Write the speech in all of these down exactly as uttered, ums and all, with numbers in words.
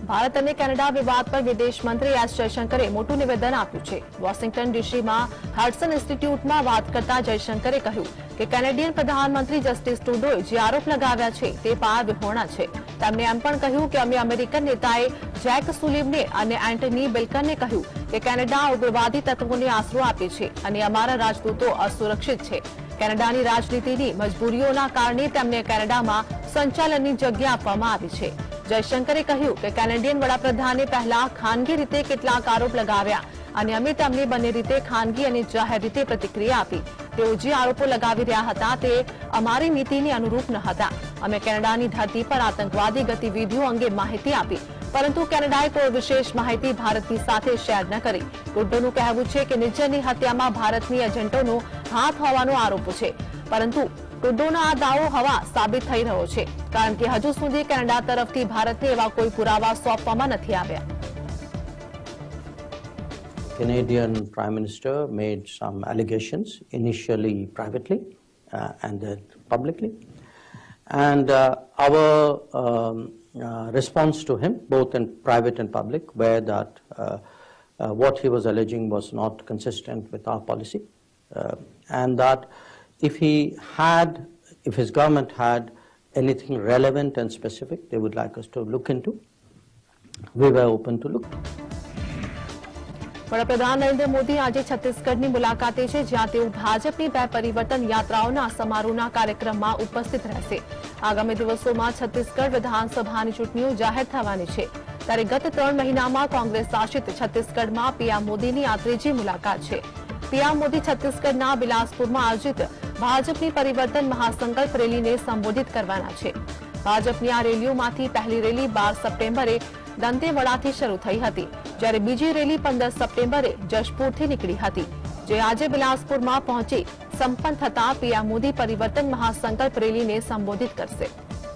ભારત અને કેનેડા વિવાદ પર વિદેશ મંત્રી એસ જયશંકરે મોટું નિવેદન આપ્યું છે। વોશિંગ્ટન ડીસીમાં હડસન ઇન્સ્ટિટ્યૂટમાં વાત કરતા જયશંકરે કહ્યું કે કેનેડિયન પ્રધાનમંત્રી જસ્ટિસ ટ્રુડોએ જે આરોપ લગાવ્યા છે તે પાયાવિહોણા છે। તેમણે એમ પણ કહ્યું કે અમે અમેરિકન નેતાએ જેક સુલિવને અને એન્ટની બિલ્કનને કહ્યું કે કેનેડા ઉગ્રવાદી તત્વોને આશરો આપે છે અને અમારા રાજદૂતો અસુરક્ષિત છે। કેનેડાની રાજનીતિની મજબૂરીઓના કારણે તેમને કેનેડામાં સંચાલનની જગ્યા આપવામાં આવી છે। જયશંકરે કહ્યું કે કેનેડિયન વડાપ્રધાને પહેલા ખાનગી રીતે કેટલાક આરોપ લગાવ્યા અને અમે તેમને બંને રીતે ખાનગી અને જાહેર રીતે પ્રતિક્રિયા આપી। તેઓ જે આરોપો લગાવી રહ્યા હતા તે અમારી નીતિને અનુરૂપ ન હતા। અમે કેનેડાની ધરતી પર આતંકવાદી ગતિવિધિઓ અંગે માહિતી આપી, પરંતુ કેનેડાએ કોઈ વિશેષ માહિતી ભારતની સાથે શેર ન કરી। ટ્રુડોનું કહેવું છે કે નિજ્જરની હત્યામાં ભારતની એજન્ટોનો હાથ હોવાનો આરોપ છે, પરંતુ ટ્રુડોનો આ દાવો હવા સાબિત થઈ રહ્યો છે, કારણ કે હજુ સુધી કેનેડા તરફથી ભારતને એવા કોઈ પુરાવા સોંપવામાં નથી આવ્યા। Canadian Prime Minister made some allegations, initially privately uh, and then publicly. And uh, our um, uh, response to him, both in private and public, were that uh, uh, what he was alleging was not consistent with our policy. Uh, and that if he had, if his government had anything relevant and specific they would like us to look into, we were open to look. વડાપ્રધાન નરેન્દ્ર મોદી આજે છત્તીસગઢની મુલાકાતે છે, જ્યાં તેઓ ભાજપની બે પરિવર્તન યાત્રાઓના સમારોહના કાર્યક્રમમાં ઉપસ્થિત રહેશે। આગામી દિવસોમાં છત્તીસગઢ વિધાનસભાની ચૂંટણીઓ જાહેર થવાની છે, ત્યારે ગત ત્રણ મહિનામાં કોંગ્રેસ શાસિત છત્તીસગઢમાં પીએમ મોદીની આ ત્રીજી મુલાકાત છે। પીએમ મોદી છત્તીસગઢના બિલાસપુરમાં આયોજિત ભાજપની પરિવર્તન મહાસંકલ્પ રેલીને સંબોધિત કરવાના છે। ભાજપની આ રેલીઓમાંથી પહેલી રેલી બાર સપ્ટેમ્બરે દંતેવાડાથી શરૂ થઈ હતી, જ્યારે બીજી રેલી પંદર સપ્ટેમ્બરે જશપુરથી નીકળી હતી, જે આજે બિલાસપુરમાં પહોંચી સંપન્ન થતા પીએમ મોદી પરિવર્તન મહાસંકલ્પ રેલીને સંબોધિત કરશે।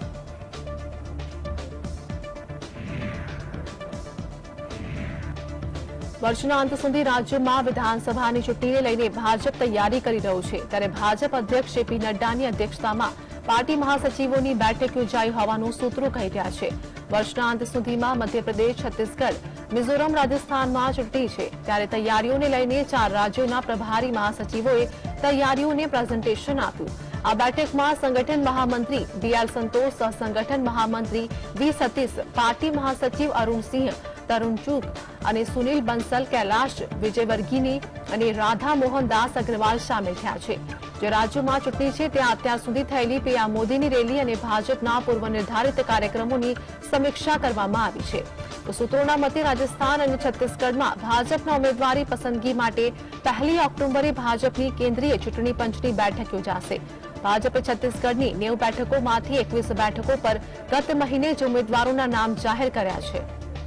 વર્ષના અંત સુધી રાજ્યમાં વિધાનસભાની ચૂંટણીને લઈને ભાજપ તૈયારી કરી રહ્યું છે, ત્યારે ભાજપ અધ્યક્ષ જેપી નડ્ડાની અધ્યક્ષતામાં પાર્ટી મહાસચિવોની બેઠક યોજાઈ હોવાનું સૂત્રો કહી રહ્યા છે। વર્ષના અંત સુધીમાં મધ્યપ્રદેશ, છત્તીસગઢ, મિઝોરમ, રાજસ્થાનમાં ચૂંટણી છે, ત્યારે તૈયારીઓને લઈને ચાર રાજ્યોના પ્રભારી મહાસચિવોએ તૈયારીઓને પ્રેઝન્ટેશન આપ્યું। આ બેઠકમાં સંગઠન મહામંત્રી બીએલ સંતોષ, સહસંગઠન મહામંત્રી વી સતીશ, પાર્ટી મહાસચિવ અરુણ સિંહ, તરુણ ચુગ અને સુનિલ બંसल, कैलाश विजयवर्गीनी અને રાધા મોહન દાસ અગ્રવાલ સામેલ થયા છે। જે રાજ્યોમાં ચૂંટણી છે ત્યાં અત્યાર સુધી થયેલી પીએમ મોદીની રેલી અને ભાજપના પૂર્વ નિર્ધારિત કાર્યક્રમોની સમીક્ષા કરવામાં આવી છે। તો સૂત્રોના મતે રાજસ્થાન અને છત્તીસગઢમાં ભાજપના ઉમેદવારી પસંદગી માટે પહેલી ઓક્ટોબરે ભાજપની કેન્દ્રીય ચૂંટણી પંચની બેઠક યોજાશે। ભાજપે છત્તીસગઢની નેવું બેઠકોમાંથી એકવીસ બેઠકો પર ગત મહિને જ ઉમેદવારોના નામ જાહેર કર્યા છે।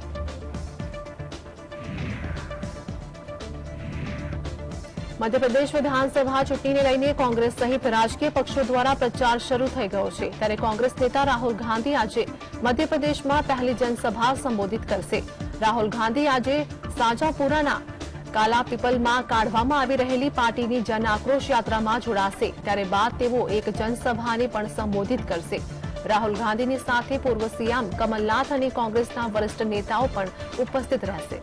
મધ્યપ્રદેશ વિધાનસભા ચૂંટણીને લઈને કોંગ્રેસ સહિત રાજકીય પક્ષો દ્વારા પ્રચાર શરૂ થઈ ગયો છે, ત્યારે કોંગ્રેસ નેતા રાહુલ ગાંધી આજે મધ્યપ્રદેશમાં પહેલી जनसभा સંબોધિત કરશે। રાહુલ ગાંધી આજે સાજાપુરાના કાલાપીપલમાં કાઢવામાં આવી રહેલી પાર્ટીની જન આક્રોશ યાત્રામાં જોડાશે, ત્યારે બાદ તેઓ એક जनसभाને પણ સંબોધિત કરશે। રાહુલ ગાંધીની સાથે પૂર્વ સીએમ કમલનાથ અને કોંગ્રેસના વરિષ્ઠ नेताओं પણ ઉપસ્થિત રહેશે।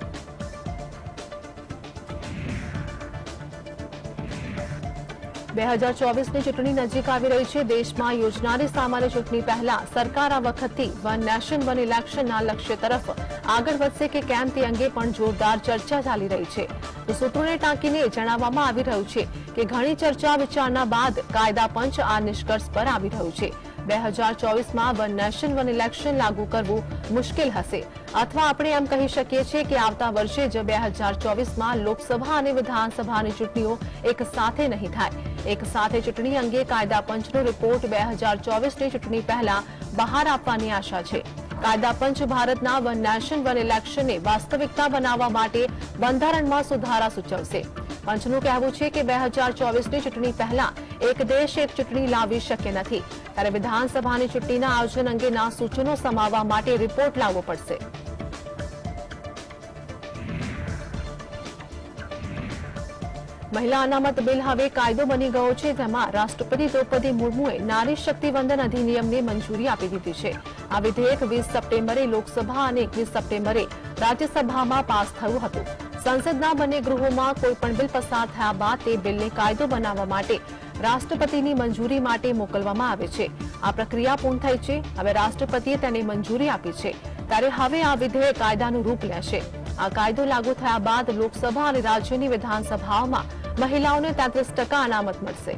બે હજાર ચોવીસની ચૂંટણી નજીક આવી રહી છે। દેશમાં યોજનારી સામાન્ય ચૂંટણી પહેલા સરકાર આ વખતથી વન નેશન વન ઇલેક્શનના લક્ષ્ય તરફ આગળ વધશે કે કેમ તે અંગે પણ જોરદાર ચર્ચા ચાલી રહી છે। તો સૂત્રોને ટાંકીને જણાવવામાં આવી રહ્યું છે કે ઘણી ચર્ચા વિચારણા બાદ કાયદા પંચ આ નિષ્કર્ષ પર આવી રહ્યું છે। બે હજાર ચોવીસમાં વન નેશન વન ઇલેક્શન લાગુ કરવું મુશ્કેલ હશે, અથવા આપણે એમ કહી શકીએ છીએ કે આવતા વર્ષે જ બે હજાર ચોવીસમાં લોકસભા અને વિધાનસભાની ચૂંટણીઓ એક સાથે નહીં થાય। એક સાથે ચૂંટણી અંગે કાયદા પંચનો રિપોર્ટ બે હજાર ચોવીસની ચૂંટણી પહેલા બહાર આપવાની આશા છે। કાયદા પંચ ભારતના વન નેશન વન ઇલેક્શનને વાસ્તવિકતા બનાવવા માટે બંધારણમાં સુધારા સૂચવશે। પંચનું કહેવું છે કે બે હજાર ચોવીસની ચૂંટણી પહેલા એક દેશ એક ચૂંટણી લાવી શક્ય નથી, ત્યારે વિધાનસભાની ચૂંટણીના આયોજન અંગેના સૂચનો સમાવવા માટે રિપોર્ટ લાવવો પડશે। મહિલા અનામત બિલ હવે કાયદો બની ગયો છે, જેમાં રાષ્ટ્રપતિ દ્રૌપદી મુર્મુએ નારી શક્તિ વંદન અધિનિયમને મંજૂરી આપી દીધી છે। આ વિધેયક વીસ સપ્ટેમ્બરે લોકસભા અને એકવીસ સપ્ટેમ્બરે રાજ્યસભામાં પાસ થયું હતું. સંસદના બંને ગૃહોમાં કોઈપણ બિલ પસાર થયા બાદ તે બિલને કાયદો બનાવવા માટે રાષ્ટ્રપતિની મંજૂરી માટે મોકલવામાં આવે છે. આ પ્રક્રિયા પૂર્ણ થઈ છે. હવે રાષ્ટ્રપતિએ તેને મંજૂરી આપી છે ત્યારે હવે આ વિધેયક કાયદાનું રૂપ લેશે. આ કાયદો લાગુ થયા બાદ લોકસભા અને રાજ્યની વિધાનસભાઓમાં મહિલાઓને તેત્રીસ ટકા અનામત મળશે.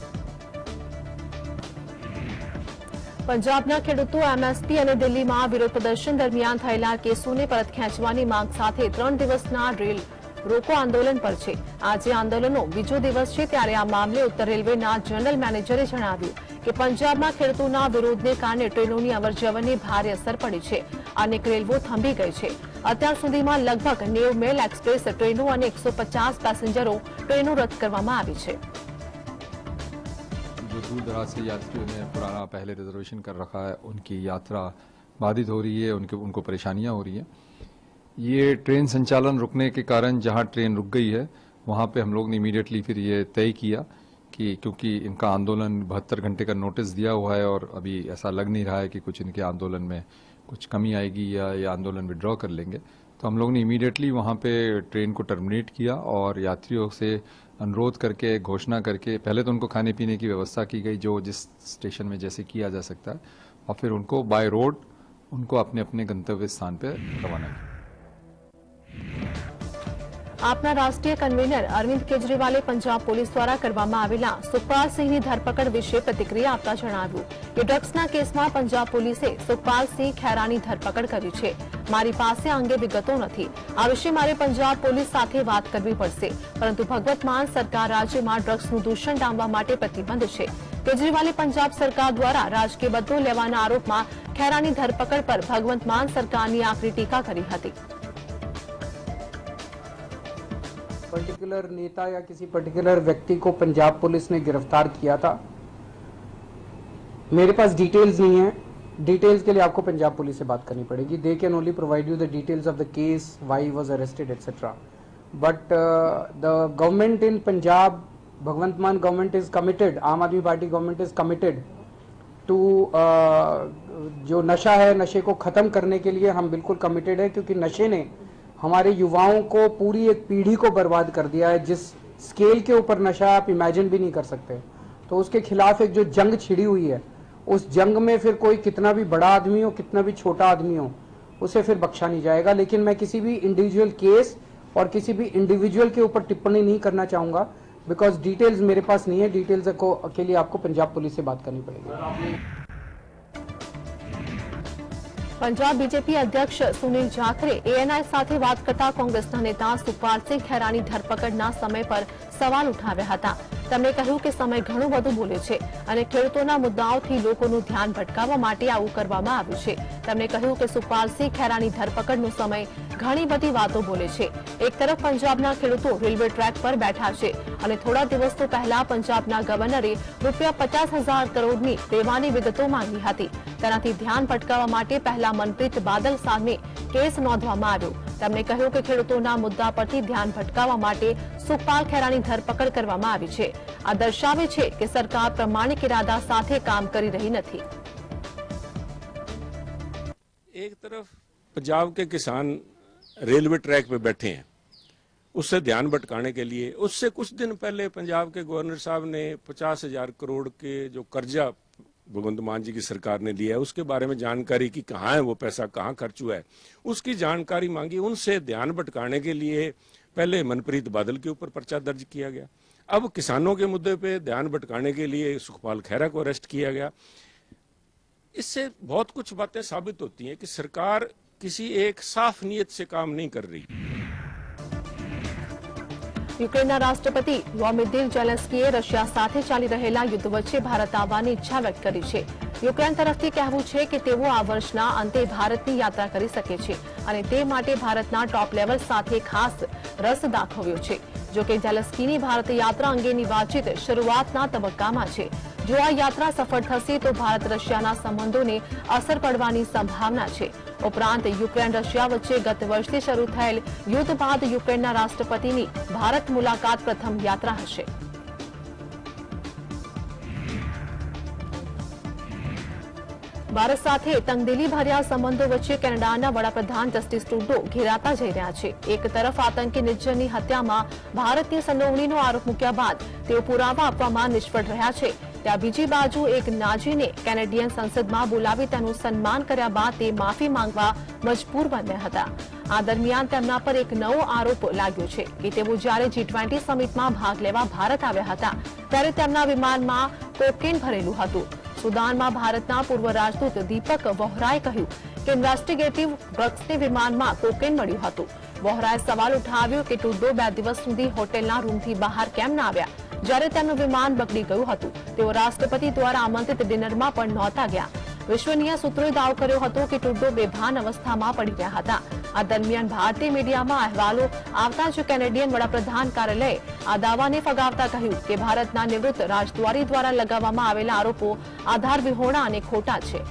પંજાબના ખેડૂતો એમએસપી અને દિલ્હીમાં વિરોધ પ્રદર્શન દરમિયાન થયેલા કેસોને પરત ખેંચવાની માંગ સાથે ત્રણ દિવસના રેલ રોકો આંદોલન પર છે. આજે આંદોલનનો બીજો દિવસ છે ત્યારે આ મામલે ઉત્તર રેલવેના જનરલ મેનેજરે જણાવ્યું કે પંજાબમાં ખેડૂતોના વિરોધને કારણે ટ્રેનોની અવરજવરની ભારે અસર પડી છે. અનેક રેલવો થંભી ગઈ છે. અત્યાર સુધીમાં લગભગ નેવું મેલ એક્સપ્રેસ ટ્રેનો અને એકસો પચાસ પેસેન્જરો ટ્રેનો રદ કરવામાં આવી છે. जो दूर दराज से यात्रियों ने पुराना पहले रिजर्वेशन कर रखा है उनकी यात्रा बाधित हो रही है, उनके उनको परेशानियां हो रही हैं. ये ट्रेन संचालन रुकने के कारण जहां ट्रेन रुक गई है वहां पे हम लोग ने इमीडिएटली फिर ये तय किया कि क्योंकि इनका आंदोलन बहत्तर घंटे का नोटिस दिया हुआ है और अभी ऐसा लग नहीं रहा है कि कुछ इनके आंदोलन में कुछ कमी आएगी या ये आंदोलन विड्रॉ कर लेंगे, तो हम लोग ने इमीडिएटली वहाँ पे ट्रेन को टर्मिनेट किया और यात्रियों से अनुरोध करके घोषणा करके पहले तो उनको खाने पीने की व्यवस्था की गई जो जिस स्टेशन में जैसे किया जा सकता है और फिर उनको बाय रोड उनको अपने अपने गंतव्य स्थान पर रवाना किया. આપના રાષ્ટ્રીય કન્વીનર અરવિંદ કેજરીવાલે પંજાબ પોલીસ દ્વારા કરવામાં આવેલા સુખપાલસિંહની ધરપકડ વિશે પ્રતિક્રિયા આપતા જણાવ્યું કે ડ્રગ્સના કેસમાં પંજાબ પોલીસે સુખપાલસિંહ ખેરાની ધરપકડ કરી છે. મારી પાસે આ અંગે વિગતો નથી. આ વિશે મારે પંજાબ પોલીસ સાથે વાત કરવી પડશે, પરંતુ ભગવત માન સરકાર રાજ્યમાં ડ્રગ્સનું દૂષણ ડામવા માટે પ્રતિબદ્ધ છે. કેજરીવાલે પંજાબ સરકાર દ્વારા રાજકીય બદલો લેવાના આરોપમાં ખેરાની ધરપકડ પર ભગવંત માન સરકારની આકરી ટીકા કરી હતી. पर्टिकुलर नेता या किसी पर्टिकुलर व्यक्ति को पंजाब पुलिस ने गिरफ्तार किया था. मेरे पास डिटेल्स नहीं है. डिटेल्स के लिए आपको पंजाब पुलिस से बात करनी पड़ेगी. They can only provide you the details of the case, why he was arrested etcetera. But the government in Punjab, Bhagwant Mann government is committed, Aam Aadmi Party government is committed to जो नशा है, नशे को खत्म करने के लिए हम बिल्कुल कमिटेड है, क्योंकि नशे ने हमारे युवाओं को पूरी एक पीढ़ी को बर्बाद कर दिया है. जिस स्केल के ऊपर नशा आप इमेजिन भी नहीं कर सकते. तो उसके खिलाफ एक जो जंग छिड़ी हुई है, उस जंग में फिर कोई कितना भी बड़ा आदमी हो, कितना भी छोटा आदमी हो, उसे फिर बख्शा नहीं जाएगा. लेकिन मैं किसी भी इंडिविजुअल केस और किसी भी इंडिविजुअल के ऊपर टिप्पणी नहीं करना चाहूंगा, बिकॉज डिटेल्स मेरे पास नहीं है. डिटेल्स को के लिए आपको पंजाब पुलिस से बात करनी पड़ेगी. પંજાબ બીજેપી અધ્યક્ષ સુનિલ જાખરે એએનઆઈ સાથે વાત કરતા કોંગ્રેસના નેતા સુખપાલસિંહ ખેરાની ધરપકડના સમય પર સવાલ ઉઠાવ્યા હતા. તેમણે કહ્યું કે સમય ઘણું બધું બોલે છે અને ખેડૂતોના મુદ્દાઓથી લોકોનું ધ્યાન ભટકાવવા માટે આવું કરવામાં આવ્યું છે. તેમણે કહ્યું કે સુખપાલસિંહ ખેરાની ધરપકડનો સમય ઘણી બધી વાતો બોલે છે. એક તરફ પંજાબના ખેડૂતો રેલવે ટ્રેક પર બેઠા છે અને થોડા દિવસો પહેલા પંજાબના ગવર્નરે રૂપિયા પચાસ હજાર કરોડની દેવાની વિગતો માંગી હતી. તેનાથી ધ્યાન ભટકાવવા માટે પહેલા મનપ્રીત બાદલ સામે કેસ નોંધવામાં આવ્યો. તેમણે કહ્યું કે ખેડૂતોના મુદ્દા પરથી ધ્યાન ભટકાવવા માટે સુખપાલ ખેરાની ધરપકડ કરવામાં આવી છે. આ દર્શાવે છે કે સરકાર પ્રમાણિક ઇરાદા સાથે કામ કરી રહી નથી. एक तरफ पंजाब के किसान रेलवे ट्रैक पे बैठे हैं, उससे ध्यान भटकाने के लिए उससे कुछ दिन पहले पंजाब के गवर्नर साहब ने पचास हजार करोड़ के जो कर्जा भगवंत मान जी की सरकार ने लिया है उसके बारे में जानकारी की, कहाँ है वो पैसा, कहाँ खर्च हुआ है, उसकी जानकारी मांगी. उनसे ध्यान भटकाने के लिए पहले मनप्रीत बादल के ऊपर पर्चा दर्ज किया गया. अब किसानों के मुद्दे पे ध्यान भटकाने के लिए सुखपाल खेरा को अरेस्ट किया गया. इससे बहुत कुछ बातें साबित होती हैं कि सरकार किसी एक साफ नीयत से काम नहीं कर रही. યુક્રેનના રાષ્ટ્રપતિ વોલોદિમીર ઝેલેન્સ્કીએ રશિયા સાથે ચાલી રહેલા યુદ્ધ વચ્ચે ભારત આવવાની ઈચ્છા વ્યક્ત કરી છે. યુક્રેન તરફથી કહેવું છે કે તેઓ આ વર્ષના અંતે ભારતની યાત્રા કરી શકે છે અને તે માટે ભારતના ટોપ લેવલ સાથે ખાસ રસ દાખવ્યો છે. જોકે ઝેલેન્સ્કીની ભારત યાત્રા અંગેની વાતચીત શરૂઆતના તબક્કામાં છે. જો આ યાત્રા સફળ થશે તો ભારત રશિયાના સંબંધોને અસર પડવાની સંભાવના છે. ઉપરાંત યુક્રેન રશિયા વચ્ચે ગત વર્ષથી શરૂ થયેલ યુદ્ધ બાદ યુક્રેનના રાષ્ટ્રપતિની ભારત મુલાકાત પ્રથમ યાત્રા હશે. ભારત સાથે તંગદિલી ભર્યા સંબંધો વચ્ચે કેનેડાના વડાપ્રધાન જસ્ટિસ ટ્રુડો ઘેરાતા જઈ રહ્યા છે. એક તરફ આતંકી નિર્જનની હત્યામાં ભારતની સંડોવણીનો આરોપ મૂક્યા બાદ તેઓ પુરાવા આપવામાં નિષ્ફળ રહ્યા છે, ત્યાં બીજી બાજુ એક નાજીને કેનેડિયન સંસદમાં બોલાવી તેનું સન્માન કર્યા બાદ તે માફી માંગવા મજબૂર બન્યા હતા. આ દરમિયાન તેમના પર એક નવો આરોપ લાગ્યો છે કે તેઓ જ્યારે જી ટ્વેન્ટી સમિટમાં ભાગ લેવા ભારત આવ્યા હતા ત્યારે તેમના વિમાનમાં કોકેન ભરેલું હતું. સુદાનમાં ભારતના પૂર્વ રાજદૂત દીપક વોહરાએ કહ્યું કે ઇન્વેસ્ટિગેટિવ ડ્રગ્સને વિમાનમાં કોકેન મળ્યું હતું. વોહરાએ સવાલ ઉઠાવ્યો કે ટ્રુડો બે દિવસ સુધી હોટેલના રૂમથી બહાર કેમ ન આવ્યા જ્યારે તેમનું વિમાન બગડી ગયું હતું. તેઓ રાષ્ટ્રપતિ દ્વારા આમંત્રિત ડિનરમાં પણ નહોતા ગયા. વિશ્વનીય સૂત્રોએ દાવો કર્યો હતો કે ટ્રુડો બેભાન અવસ્થામાં પડી ગયા હતા. આ દરમિયાન ભારતીય મીડિયામાં અહેવાલો આવતા જ કેનેડિયન વડાપ્રધાન કાર્યાલયે આ દાવાને ફગાવતા કહ્યું કે ભારતના નિવૃત્ત રાજદ્વારી દ્વારા લગાવવામાં આવેલા આરોપો આધાર વિહોણા અને ખોટા છે.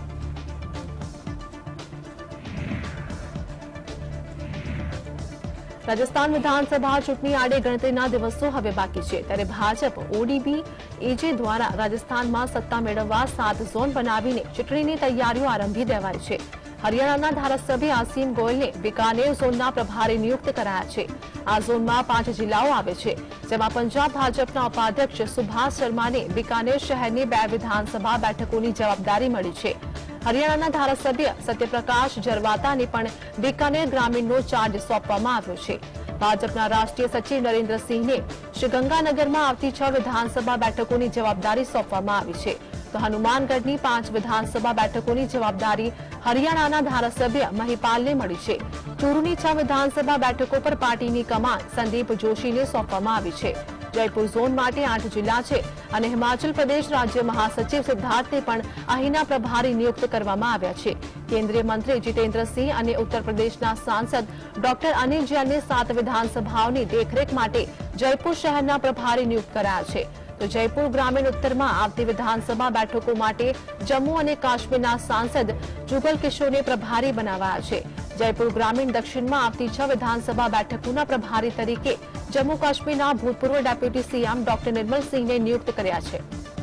રાજસ્થાન વિધાનસભા ચૂંટણી આડે ગણતરીના દિવસો હવે બાકી છે ત્યારે ભાજપ ઓડીબી એજે દ્વારા રાજસ્થાનમાં સત્તા મેળવવા સાત ઝોન બનાવીને ચૂંટણીની તૈયારીઓ આરંભી દેવાઈ છે. હરિયાણાના ધારાસભ્ય આસીમ ગોયલને બિકાનેર ઝોનના પ્રભારી નિયુક્ત કરાયા છે. આ ઝોનમાં પાંચ જિલ્લાઓ આવે છે, જેમાં પંજાબ ભાજપના ઉપાધ્યક્ષ સુભાષ શર્માને બિકાનેર શહેરની બે વિધાનસભા બેઠકોની જવાબદારી મળી છે. હરિયાણાના ધારાસભ્ય સત્યપ્રકાશ જરવાતાને પણ બિકાનેર ગ્રામીણનો ચાર્જ સોંપવામાં આવ્યો છે. ભાજપના રાષ્ટ્રીય સચિવ નરેન્દ્રસિંહને શ્રીગંગાનગરમાં આવતી છ વિધાનસભા બેઠકોની જવાબદારી સોંપવામાં આવી છે, તો હનુમાનગઢની પાંચ વિધાનસભા બેઠકોની જવાબદારી હરિયાણાના ધારાસભ્ય મહિપાલને મળી છે. ચૂરૂની છ વિધાનસભા બેઠકો પર પાર્ટીની કમાન સંદીપ જોશીને સોંપવામાં આવી છે. જયપુર ઝોન માટે આઠ જિલ્લા છે અને હિમાચલ પ્રદેશ રાજ્ય મહાસચિવ સિદ્ધાર્થને પણ અહીંના પ્રભારી નિયુક્ત કરવામાં આવ્યા છે. કેન્દ્રીય મંત્રી જીતેન્દ્રસિંહ અને ઉત્તર પ્રદેશના સાંસદ ડોક્ટર અનિલ જૈનને સાત વિધાનસભાઓની દેખરેખ માટે જયપુર શહેરના પ્રભારી નિયુક્ત કરાયા છે. તો જયપુર ગ્રામીણ ઉત્તરમાં આવતી વિધાનસભા બેઠકો માટે જમ્મુ અને કાશ્મીરના સાંસદ જુગલ કિશોરને પ્રભારી બનાવાયા છે. જયપુર ગ્રામીણ દક્ષિણમાં આવતી છ વિધાનસભા બેઠકોના પ્રભારી તરીકે જમ્મુ કાશ્મીરના ભૂતપૂર્વ ડેપ્યુટી સીએમ ડોક્ટર નિર્મલસિંહને નિયુક્ત કર્યા છે.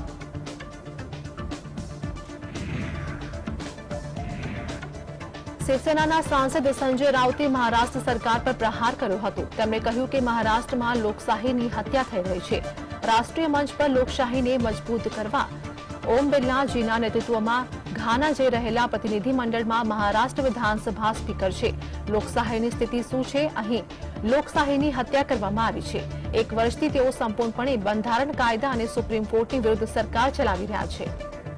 શિવસેનાના સાંસદ સંજય રાઉતે મહારાષ્ટ્ર સરકાર પર પ્રહાર કર્યો હતો. તેમણે કહ્યું કે મહારાષ્ટ્રમાં લોકશાહીની હત્યા થઈ રહી છે. રાષ્ટ્રીય મંચ પર લોકશાહીને મજબૂત કરવા ઓમ બિરલાજીના નેતૃત્વમાં ઘાના જઈ રહેલા પ્રતિનિધિમંડળમાં મહારાષ્ટ્ર વિધાનસભા સ્પીકર છે. લોકશાહીની સ્થિતિ શું છે? અહીં લોકશાહીની હત્યા કરવામાં આવી છે. એક વર્ષથી તેઓ સંપૂર્ણપણે બંધારણ કાયદા અને સુપ્રીમ કોર્ટની વિરુદ્ધ સરકાર ચલાવી રહ્યા છે.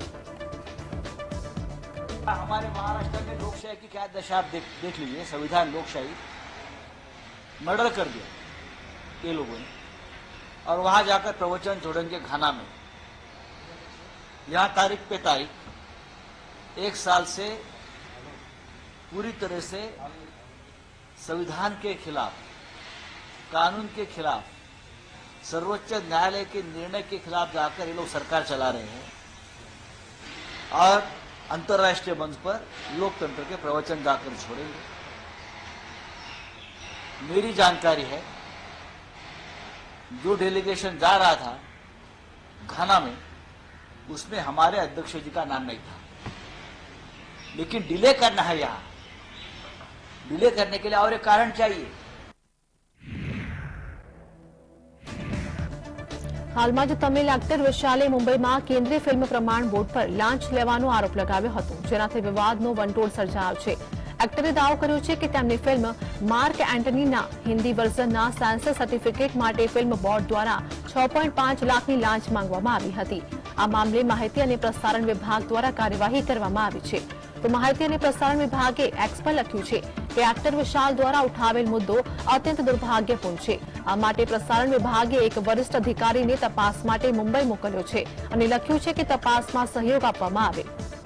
हमारे महाराष्ट्र में लोकशाही की क्या दशा आप देख देख लीजिए. संविधान लोकशाही मर्डर कर दिया ये लोगों ने और वहां जाकर प्रवचन छोड़ेंगे घाना में. यहाँ तारीख पे तारीख एक साल से पूरी तरह से संविधान के खिलाफ, कानून के खिलाफ, सर्वोच्च न्यायालय के निर्णय के खिलाफ जाकर ये लोग सरकार चला रहे हैं और अंतर्राष्ट्रीय मंच पर लोकतंत्र के प्रवचन जाकर छोड़ेंगे. मेरी जानकारी है जो डेलीगेशन जा रहा था घाना में उसमें हमारे अध्यक्ष जी का नाम नहीं था, लेकिन डिले करना है. यहाँ डिले करने के लिए और एक कारण चाहिए. હાલમાં જ તમિલ એક્ટર વિશાલે મુંબઈમાં કેન્દ્રીય ફિલ્મ પ્રમાણ બોર્ડ પર લાંચ લેવાનો આરોપ લગાવ્યો હતો, જેનાથી વિવાદનો વંટોળ સર્જાયો છે. એક્ટરે દાવો કર્યો છે કે તેમની ફિલ્મ માર્ક એન્ટનીના હિન્દી વર્ઝનના સેન્સર સર્ટિફિકેટ માટે ફિલ્મ બોર્ડ દ્વારા છ પોઈન્ટ પાંચ લાખની લાંચ માંગવામાં આવી હતી. આ મામલે માહિતી અને પ્રસારણ વિભાગ દ્વારા કાર્યવાહી કરવામાં આવી છે. તો માહિતી અને પ્રસારણ વિભાગે એક્સ પર લખ્યું છે કે એક્ટર વિશાલ દ્વારા ઉઠાવેલ મુદ્દો અત્યંત દુર્ભાગ્યપૂર્ણ છે. આ માટે પ્રસારણ વિભાગે એક વરિષ્ઠ અધિકારીને તપાસ માટે મુંબઈ મોકલ્યો છે અને લખ્યું છે કે તપાસમાં સહયોગ આપવામાં આવે.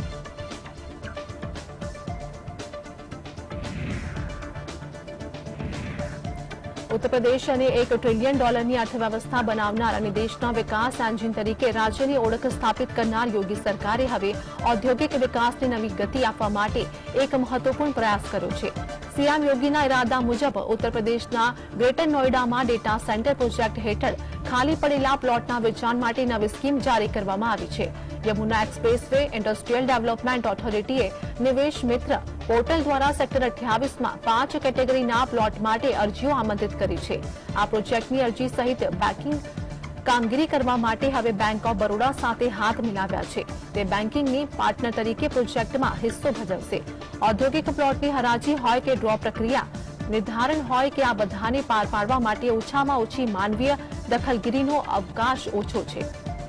ઉત્તર પ્રદેશ અને એક ટ્રિલિયન ડોલરની અર્થવ્યવસ્થા બનાવનાર અને દેશના વિકાસ એન્જિન તરીકે રાજ્યની ઓળખ સ્થાપિત કરનાર યોગી સરકારે હવે ઔદ્યોગિક વિકાસને નવી ગતિ આપવા માટે એક મહત્વપૂર્ણ પ્રયાસ કર્યો છે. સીએમ યોગીના ઇરાદા મુજબ ઉત્તર પ્રદેશના ગ્રેટર નોઈડામાં ડેટા સેન્ટર પ્રોજેક્ટ હેઠળ ખાલી પડેલા પ્લોટના વેચાણ માટે નવી સ્કીમ જારી કરવામાં આવી છે. यमुना एक्सप्रेसवे इंडस्ट्रियल डेवलपमेंट ऑथोरिटीए निवेश मित्र પોર્ટલ દ્વારા સેક્ટર અઠ્યાવીસ માં પાંચ કેટેગરીના પ્લોટ માટે અરજીઓ આમંત્રિત કરી છે। આ પ્રોજેક્ટની અરજી સહિત બેંકિંગ કામગીરી કરવા માટે હવે બેંક ઓફ બરોડા સાથે હાથ મિલાવ્યા છે। તે બેંકિંગની પાર્ટનર તરીકે પ્રોજેક્ટમાં હિસ્સો ભજવશે। ઔદ્યોગિક પ્લોટની હરાજી હોય કે ડ્રો પ્રક્રિયા નિર્ધારણ હોય કે આ બધાને પાર પાડવા માટે ઓછામાં ઓછી માનવીય દખલગીરીનો અવકાશ ઓછો છે।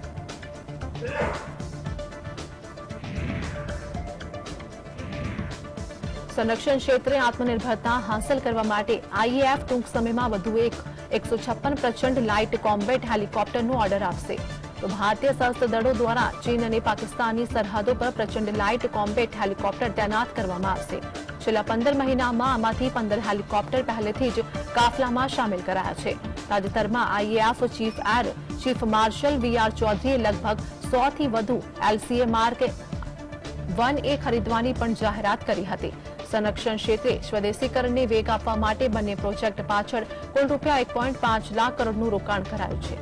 संरक्षण क्षेत्रे आत्मनिर्भरता हासिल करवा माटे आईएएफ टूंक समय में वधु एक एक सौ छप्पन प्रचंड लाइट कॉम्बेट हेलिकॉप्टर नो ऑर्डर आपसे। तो भारतीय सशस्त्र दलों द्वारा चीन और पाकिस्तानी सरहदों पर प्रचंड लाइट कॉम्बेट हेलिकॉप्टर तैनात करवामां आवशे। छेल्ला पंदर महीना में आमांथी पंदर हेलिकॉप्टर पहलेथी ज काफलामां शामिल कराया छे। ताजेतरमां IAF chief air chief marshal VR चौधरीए लगभग सौ थी वधु एलसीए मार्क वन ए खरीदवानी पण जाहेरात करी हती। संरक्षण क्षेत्रे स्वदेशीकरणने वेग आपवा माटे बंने प्रोजेक्ट पाछळ कुल रूपिया एक पॉइंट पांच लाख करोड़नुं रोकाण करायुं छे।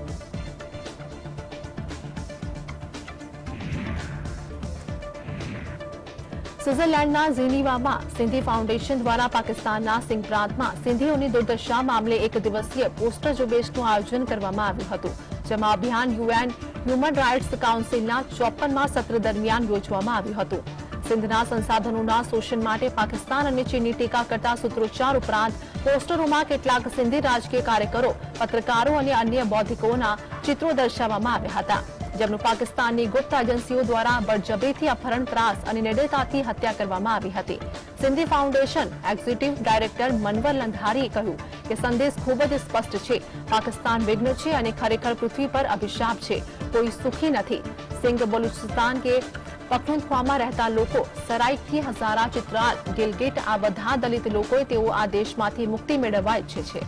स्विट्जरलैंडना जिनीवामां सिंधी फाउंडेशन द्वारा पाकिस्तानना सिंध प्रांतमां सिंधीओनी दुर्दशा मामले एक दिवसीय पोस्टर ઝુંબેશનું આયોજન કરવામાં આવ્યું હતું, જેમાં અભિયાન યુએન હ્યુમન રાઇટ્સ કાઉન્સિલના ચોપનમાં સત્ર દરમિયાન યોજવામાં આવ્યું હતું। સિંધના સંસાધનોના શોષણ માટે પાકિસ્તાન અને ચીનની ટીકા કરતા સૂત્રોચ્ચાર ઉપરાંત પોસ્ટરોમાં કેટલાક સિંધી રાજકીય કાર્યકરો, પત્રકારો અને અન્ય બૌદ્ધિકોના ચિત્રો દર્શાવવામાં આવ્યા હતા, જેમનું પાકિસ્તાનની ગુપ્ત એજન્સીઓ દ્વારા બળજબરીથી અપહરણ, ત્રાસ અને નિર્દયતાથી હત્યા કરવામાં આવી હતી। Sindhi foundation executive director Manwar લંધારીએ કહ્યું કે સંદેશ ખૂબ જ સ્પષ્ટ છે, પાકિસ્તાન વિઘ્ન છે અને ખરેખર પૃથ્વી પર અભિશાપ છે, કોઈ સુખી નથી। સિંધ બલુચિસ્તાન કે પખતુનખ્વામાં રહેતા લોકો, સરાઇકથી હઝારા, ચિત્રાલ, ગિલગિટ આ બધા દલિત લોકોએ તેઓ આ દેશમાંથી મુક્તિ મેળવવા ઈચ્છે છે।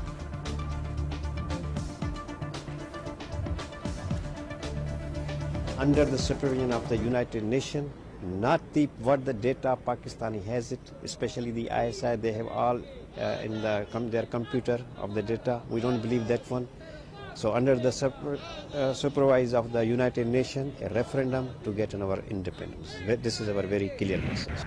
Under the supervision of the United Nations, not the what the data Pakistani has it, especially the I S I, they have all uh, in the com their computer of the data. We don't believe that one. So under the super, uh, supervise of the United Nations, a referendum to get our independence. This is our very clear message.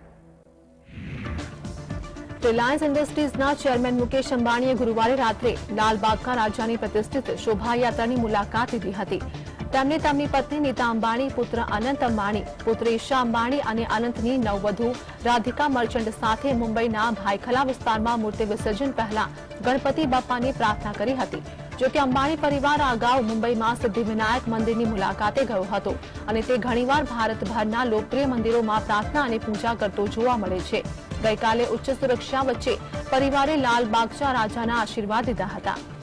Reliance इंडस्ट्रीजना chairman Mukesh अंबाणीए गुरुवारे रात्रे लालबागका राजानी प्रतिष्ठित शोभायात्रानी मुलाकात लीधी हती। તેમણે તેમની પત્ની નીતા અંબાણી, પુત્ર અનંત અંબાણી, પુત્ર ઈશા અંબાણી અને અનંતની નવવધુ રાધિકા મર્ચન્ટ સાથે મુંબઈના ભાયખલા વિસ્તારમાં મૂર્તિ વિસર્જન પહેલા ગણપતિ બાપ્પાની પ્રાર્થના કરી હતી। જો કે અંબાણી પરિવાર અગાઉ મુંબઈમાં સિદ્ધિવિનાયક મંદિરની મુલાકાતે ગયો હતો અને તે ઘણીવાર ભારતભરના લોકપ્રિય મંદિરોમાં પ્રાર્થના અને પૂજા કરતો જોવા મળે છે। ગઈકાલે ઉચ્ચ સુરક્ષા વચ્ચે પરિવારે લાલબાગચા રાજાના આશીર્વાદ લીધા હતા।